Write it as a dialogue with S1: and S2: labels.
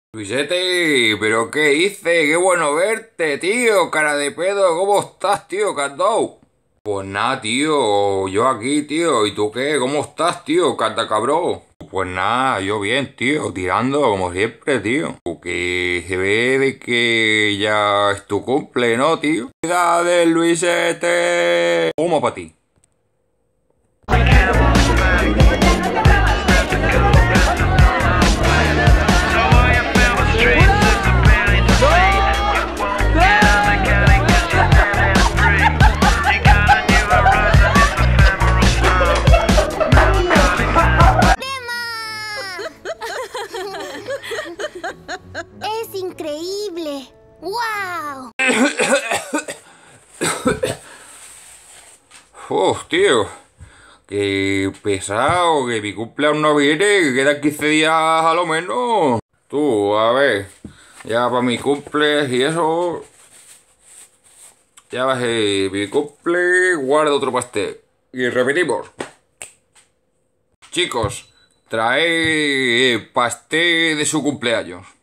S1: Luisete, ¿pero qué hice? ¡Qué bueno verte, tío! Cara de pedo, ¿cómo estás, tío? ¿Qué has dado? Pues nada, tío, yo aquí, tío. ¿Y tú qué? ¿Cómo estás, tío? Canta cabrón. Pues nada, yo bien, tío, tirando como siempre, tío. Que se ve de que ya es tu cumple, ¿no, tío? ¡Felicidades, Luisete! ¿Cómo para ti?
S2: ¡Es increíble! ¡Wow!
S1: Tío, qué pesado, que mi cumpleaños no viene, que quedan 15 días a lo menos. Tú, a ver, ya para mi cumple y eso, ya bajé mi cumple, guardo otro pastel. Y repetimos. Chicos, trae pastel de su cumpleaños.